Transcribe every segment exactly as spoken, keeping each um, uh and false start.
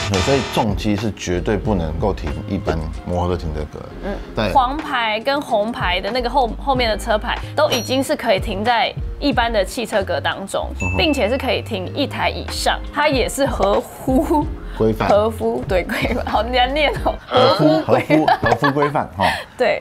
所以重机是绝对不能够停一般摩托车停车格。嗯，对。 黄牌跟红牌的那个后后面的车牌都已经是可以停在一般的汽车格当中，嗯、并且是可以停一台以上，它也是合乎。 规范， 合乎对规范，好难念哦。 合乎合乎合乎规范哈。 对。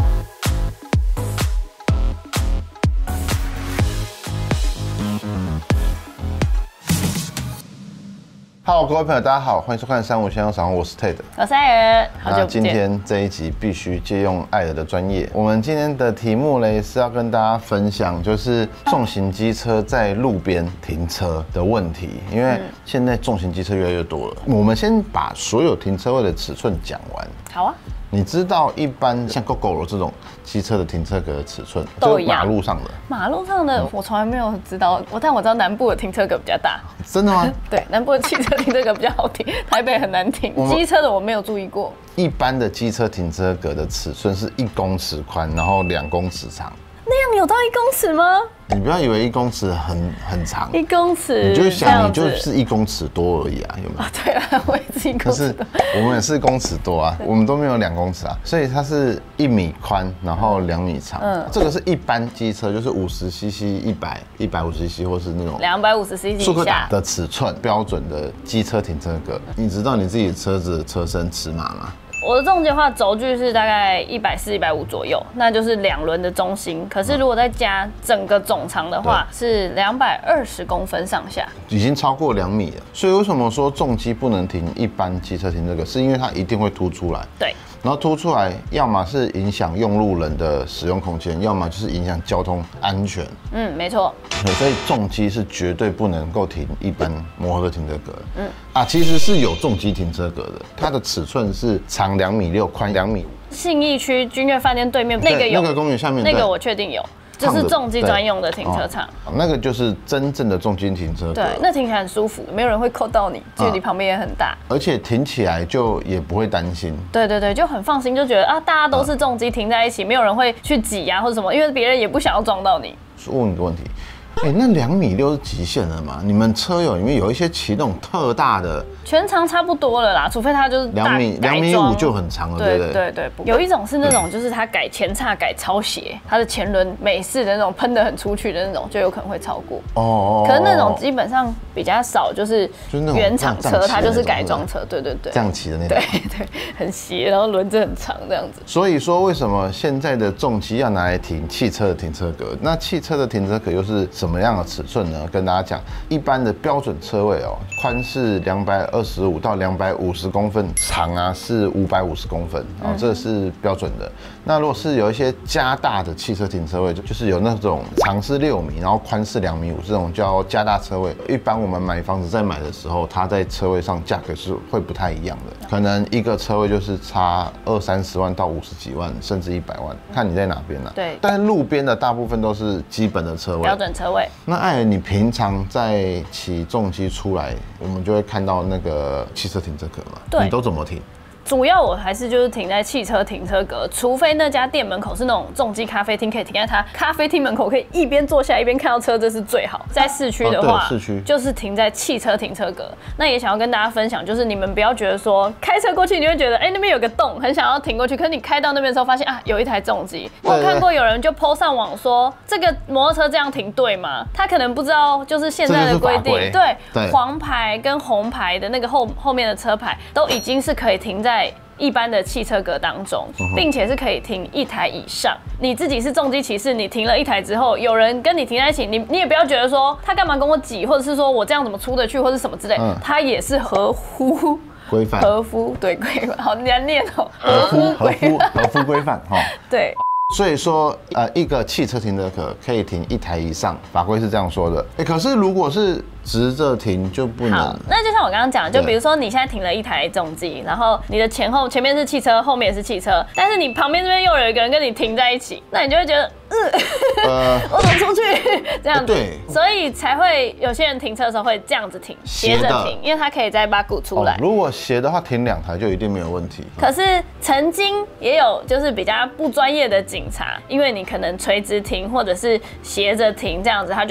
Hello， 各位朋友，大家好，欢迎收看三五先生赏，我是 Ted， 我是艾尔，好久不见。 那今天这一集必须借用艾尔的专业。我们今天的题目呢是要跟大家分享，就是重型机车在路边停车的问题。因为现在重型机车越来越多了，我们先把所有停车位的尺寸讲完。 好啊。 你知道一般像 GoGo 这种机车的停车格的尺寸都一样， 马路上的。 马路上的我从来没有知道，我但我知道南部的停车格比较大。 真的吗？ 对，南部的汽车停车格比较好停，台北很难停。机车的我没有注意过。 一般的机车停车格的尺寸是一公尺宽，然后两公尺长。 那样有到一公尺吗？ 你不要以为一公尺很很长， 一公尺， 你就想你就是一公尺多而已啊，有没有？ 啊，对啊，我也是一公尺多。 可是我们也是一公尺多啊，我们都没有两公尺啊，所以它是一米宽，然后两米长。嗯，这个是一般机车，就是五十 C C、一百、一百五十 C C 或是那种两百五十 C C 速克达的尺寸标准的机车停车格。你知道你自己车子的车身尺码吗？ 我的重机的话，轴距是大概一百四、一百五左右，那就是两轮的中心。可是如果再加整个总长的话，是两百二十公分上下， 已经超过两米了。所以为什么说重机不能停一般机车停这个？是因为它一定会凸出来。 对。 然后凸出来，要么是影响用路人的使用空间，要么就是影响交通安全。 嗯，没错。 所以重机是绝对不能够停一般摩托车停车格。嗯啊，其实是有重机停车格的，它的尺寸是长两米六，宽两米五。 信义区君悦饭店对面那个有， 那个公园下面那个我确定有。就是重机专用的停车场， 哦，那个就是真正的重机停车格。 对，那停起来很舒服，没有人会扣到你，距离旁边也很大， 而且停起来就也不会担心。 对对对，就很放心，就觉得啊，大家都是重机停在一起，没有人会去挤啊或者什么，因为别人也不想要撞到你。 问你个问题。哎、欸，那两米六是极限了嘛？你们车友里面有一些骑那种特大的， 全长差不多了啦，除非他就是两米两米五就很长了，对不对？ 对对对，有一种是那种就是他改前叉改超斜，他的前轮美式的那种喷得很出去的那种，就有可能会超过。哦，可是那种基本上比较少，就是原厂车，它就是改装车，对对对， 这样骑的那种， 对对，很斜，然后轮子很长这样子。 所以说，为什么现在的重机要拿来停汽车的停车格？那汽车的停车格又是什么样的尺寸呢？跟大家讲，一般的标准车位哦，宽是两百二十五到两百五十公分，长啊是五百五十公分，哦，这是标准的。那如果是有一些加大的汽车停车位，就是有那种长是六米，然后宽是两米五，这种叫加大车位。一般我们买房子在买的时候，它在车位上价格是会不太一样的，可能一个车位就是差二三十万到五十几万，甚至一百万，看你在哪边啊。对。但是路边的大部分都是基本的车位， 标准车位。 那艾尔，你平常在骑重机出来，我们就会看到那个汽车停车格嘛？对。你都怎么停？ 主要我还是就是停在汽车停车格，除非那家店门口是那种重机咖啡厅，可以停在它咖啡厅门口，可以一边坐下来一边看到车，这是最好。在市区的话，市区就是停在汽车停车格。那也想要跟大家分享，就是你们不要觉得说开车过去，你会觉得哎、欸、那边有个洞，很想要停过去，可是你开到那边的时候发现啊有一台重机。我看过有人就 po 上网说这个摩托车这样停对吗？他可能不知道就是现在的规定，对，对黄牌跟红牌的那个后后面的车牌都已经是可以停在一般的汽车格当中，并且是可以停一台以上。你自己是重机骑士，你停了一台之后，有人跟你停在一起，你你也不要觉得说他干嘛跟我挤，或者是说我这样怎么出得去，或者什么之类，嗯、他也是合乎规范， 合乎对规范，好难念哦， 合乎合乎合乎规范哈， 对。 所以说，呃，一个汽车停车格可以停一台以上，法规是这样说的。哎、欸，可是如果是直着停就不能。好， 那就像我刚刚讲的，就比如说你现在停了一台重机，然后你的前后前面是汽车，后面也是汽车，但是你旁边这边又有一个人跟你停在一起，那你就会觉得，呃，我怎么出去？这样子，对，所以才会有些人停车的时候会这样子停，斜着停，因为他可以再把鼓出来、哦。 如果斜的话，停两台就一定没有问题。 可是曾经也有就是比较不专业的警察，因为你可能垂直停或者是斜着停这样子，他就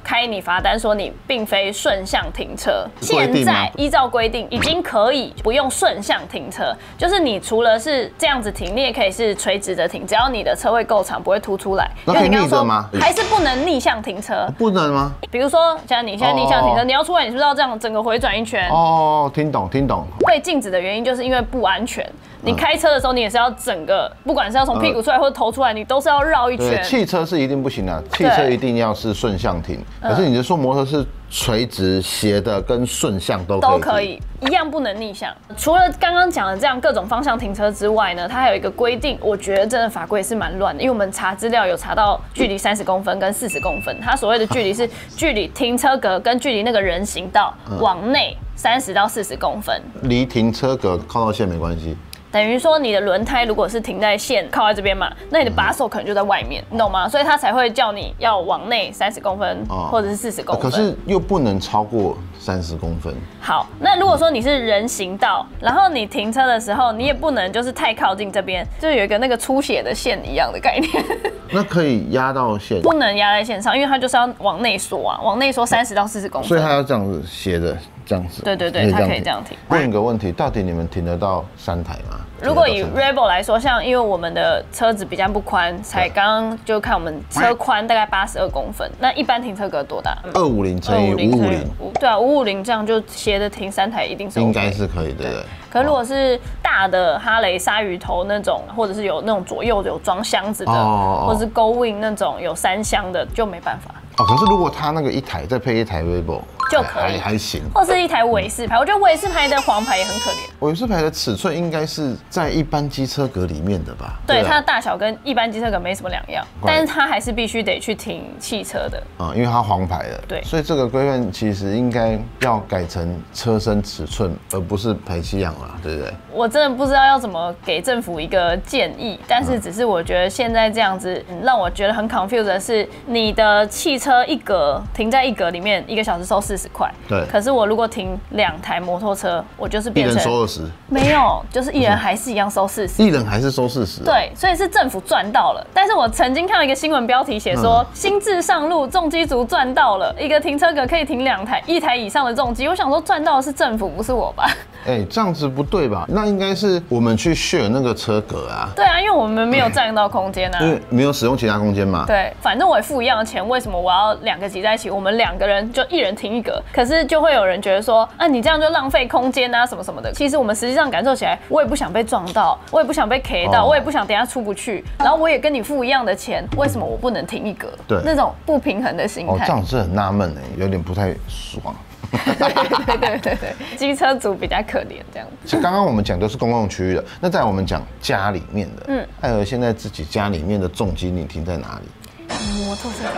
开你罚单，说你并非顺向停车。现在依照规定，已经可以不用顺向停车，就是你除了是这样子停，你也可以是垂直的停，只要你的车位够长，不会凸出来。 那可以逆着吗？ 还是不能逆向停车？ 不能吗？ 比如说，像你现在逆向停车，你要出来，你是不是要这样整个回转一圈？ 哦，听懂听懂。 被禁止的原因就是因为不安全。你开车的时候，你也是要整个，不管是要从屁股出来或者头出来，你都是要绕一圈。 汽车是一定不行的，汽车一定要是顺向停。可是你就说摩托是垂直、斜的跟顺向都可以。都可以， 一样不能逆向。除了刚刚讲的这样各种方向停车之外呢，它还有一个规定，我觉得真的法规是蛮乱的，因为我们查资料有查到距离三十公分跟四十公分，它所谓的距离是距离停车格跟距离那个人行道往内三十到四十公分。 离停车格靠到线没关系。 等于说你的轮胎如果是停在线靠在这边嘛，那你的把手可能就在外面，你懂吗？所以他才会叫你要往内三十公分或者是四十公分。 可是又不能超过三十公分。 好，那如果说你是人行道，然后你停车的时候，你也不能就是太靠近这边，就有一个那个出血的线一样的概念。 那可以压到线？ 不能压在线上，因为它就是要往内缩啊，往内缩三十到四十公分。 所以它要这样子斜的。这样子， 对对对，它可以这样停。 问一个问题，到底你们停得到三台吗？ 如果以 Rebel 来说，像因为我们的车子比较不宽，才刚刚就看我们车宽大概八十二公分，那一般停车格多大？ 二五零乘以五五零。 对啊，五五零这样就斜的停三台，一定是 OK， 应该是可以的。对。 可如果是大的哈雷鲨鱼头那种，或者是有那种左右有装箱子的，哦、或者是 Go Wing 那种有三箱的，就没办法。 哦，可是如果它那个一台再配一台 Rebel。 就可以， 还行， 或是一台伟士牌，我觉得伟士牌的黄牌也很可怜。 伟士牌的尺寸应该是在一般机车格里面的吧？ 对，它的大小跟一般机车格没什么两样，但是它还是必须得去停汽车的啊、嗯，因为它黄牌的。 对， 所以这个规范其实应该要改成车身尺寸，而不是排气量啦，对不对？ 我真的不知道要怎么给政府一个建议，但是只是我觉得现在这样子让我觉得很 confused 的是，你的汽车一格停在一格里面，一个小时收四十块， 对。 可是我如果停两台摩托车，我就是变成一人收二十， 没有，就是一人还是一样收四十， 一人还是收四十。 对，所以是政府赚到了。但是我曾经看到一个新闻标题写说，嗯、新制上路，重机族赚到了，一个停车格可以停两台，一台以上的重机。我想说赚到的是政府，不是我吧？ 哎、欸，这样子不对吧？那应该是我们去 share 那个车格啊。 对啊，因为我们没有占到空间啊， 因为没有使用其他空间嘛。 对，反正我也付一样的钱，为什么我要两个挤在一起？我们两个人就一人停一格，可是就会有人觉得说，啊，你这样就浪费空间啊，什么什么的。其实我们实际上感受起来，我也不想被撞到，我也不想被 K 到，哦、我也不想等一下出不去，然后我也跟你付一样的钱，为什么我不能停一格？对，那种不平衡的心态。 哦，这样是很纳闷哎，有点不太爽。 对对对对对，机车族比较可怜这样子。 刚刚我们讲都是公共区域的，那再我们讲家里面的，嗯，艾尔现在自己家里面的重机你停在哪里？ 摩托车。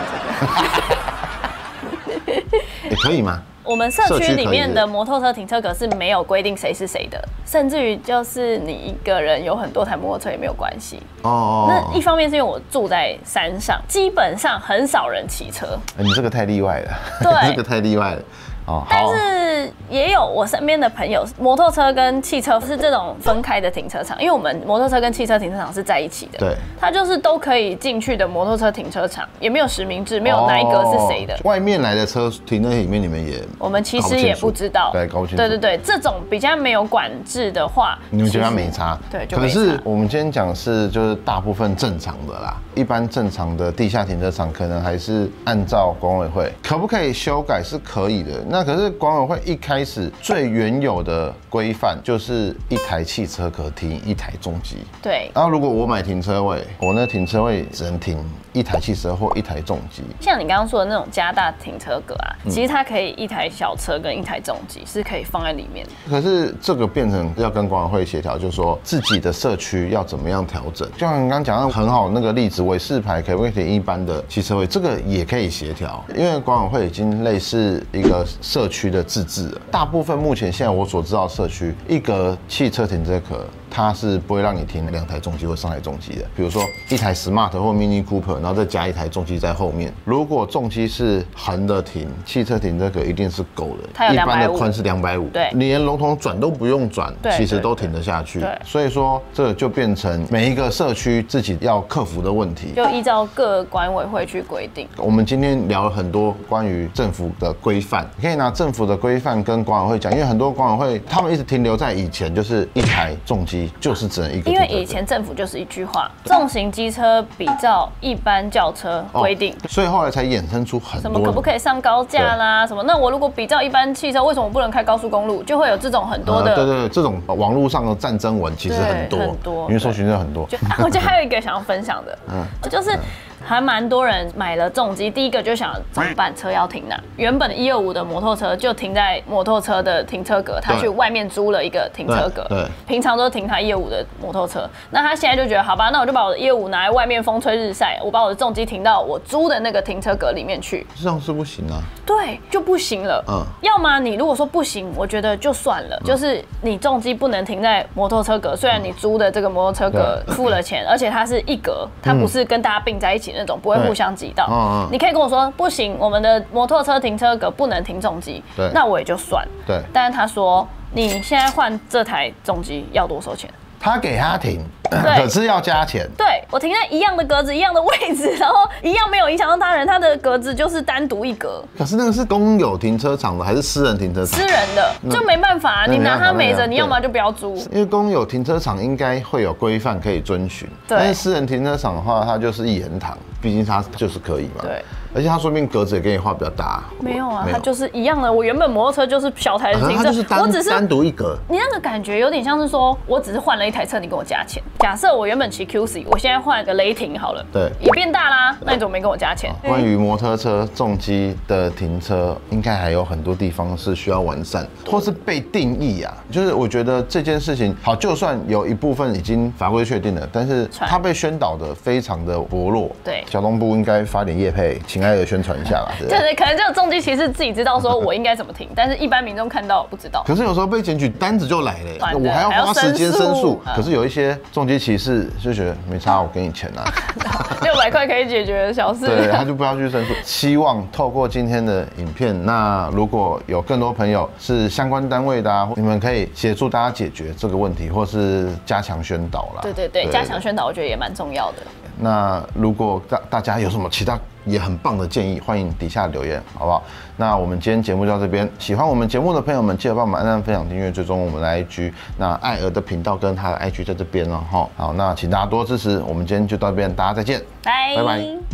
也可以吗？ 我们社区里面的摩托车停车格是没有规定谁是谁的，甚至于就是你一个人有很多台摩托车也没有关系。哦，那一方面是因为我住在山上，基本上很少人骑车。 你这个太例外了， 对， 这个太例外了。哦， 但是也有我身边的朋友，摩托车跟汽车是这种分开的停车场，因为我们摩托车跟汽车停车场是在一起的。 对， 它就是都可以进去的摩托车停车场，也没有实名制，没有哪一格是谁的。 哦、外面来的车停在里面，你们也我们其实也不知道。 对，搞不清楚。 对对对，这种比较没有管制的话， 你们觉得它没差？ 对，就没差。 可是我们今天讲的是就是大部分正常的啦，一般正常的地下停车场可能还是按照管委会，可不可以修改是可以的。那可是管委会一开始最原有的规范就是一台汽车可停一台重机。 对。 然后如果我买停车位，我那停车位只能停一台汽车或一台重机。 像你刚刚说的那种加大停车格啊，嗯、其实它可以一台小车跟一台重机是可以放在里面的。 可是这个变成要跟管委会协调，就是说自己的社区要怎么样调整。就像你刚刚讲到很好那个例子，伟士牌可不可以停一般的汽车位，这个也可以协调，因为管委会已经类似一个社区的自治了。大部分目前现在我所知道的社区，一个汽车停车格它是不会让你停两台重机或三台重机的。比如说一台 Smart 或 Mini Cooper， 然后再加一台重机在后面。如果重机是横的停，汽车停车格一定是够的。一般的宽是两百五，对，你连龙头转都不用转，其实都停得下去。所以说这个就变成每一个社区自己要克服的问题， 就依照各管委会去规定。 我们今天聊了很多关于政府的规范，你可以拿政府的规范跟管委会讲，因为很多管委会他们一直停留在以前，就是一台重机就是只能一个。 因为以前政府就是一句话，重型机车比照一般轿车规定， 哦，所以后来才衍生出很多什么可不可以上高架啦，什么那我如果比照一般汽车，为什么不能开高速公路？就会有这种很多的，呃、 对对对，这种网络上的战争文其实很多，很多，因为搜寻就很多。 就我觉得还有一个想要分享的，嗯，就是还蛮多人买了重机，第一个就想怎么办？车要停哪？原本一二五的摩托车就停在摩托车的停车格，他去外面租了一个停车格，对，平常都停他一二五的摩托车。那他现在就觉得，好吧，那我就把我的一二五拿来外面风吹日晒，我把我的重机停到我租的那个停车格里面去。 这样是不行啊。 对，就不行了。嗯，要么你如果说不行，我觉得就算了，嗯、就是你重机不能停在摩托车格，虽然你租的这个摩托车格付了钱，而且它是一格，它不是跟大家并在一起那种，不会互相挤到。嗯、你可以跟我说不行，我们的摩托车停车格不能停重机，那我也就算。对，但是他说你现在换这台重机要多少钱？ 他给他停，可是要加钱。 对，我停在一样的格子、一样的位置，然后一样没有影响到他人，他的格子就是单独一格。 可是那个是公有停车场的还是私人停车场？ 私人的就没办法，你拿它没辙，你要么就不要租。 因为公有停车场应该会有规范可以遵循，但是私人停车场的话，它就是一言堂，毕竟它就是可以嘛。对。而且它说不定格子也给你画比较大。 没有啊，它就是一样的。我原本摩托车就是小台的停车， 我只是单独一格。 你那个感觉有点像是说，我只是换了一台车，你跟我加钱。假设我原本骑 Q C， 我现在换个雷霆好了，对，也变大啦，那你怎么没跟我加钱？ 关于摩托车重机的停车，应该还有很多地方是需要完善，或是被定义啊。就是我觉得这件事情，好，就算有一部分已经法规确定了，但是它被宣导的非常的薄弱。对，交通部应该发点业配，请爱的宣传一下啦。 对对，可能这个重机骑士自己知道说我应该怎么停，但是一般民众看到不知道。 可是有时候被检举单子就来了，我还要花时间申诉。可是有一些重机骑士就觉得没差，我给你钱啊， 六百块可以解决的小事。 对，他就不要去申诉。希望透过今天的影片，那如果有更多朋友是相关单位的啊，你们可以协助大家解决这个问题，或是加强宣导啦。 对对对，加强宣导我觉得也蛮重要的。 那如果大大家有什么其他也很棒的建议，欢迎底下留言，好不好？那我们今天节目就到这边，喜欢我们节目的朋友们，记得帮我们按赞、分享、订阅、追踪我们的 I G。那艾儿的频道跟他的 I G 在这边了哈。好，那请大家多支持，我们今天就到这边，大家再见，拜拜。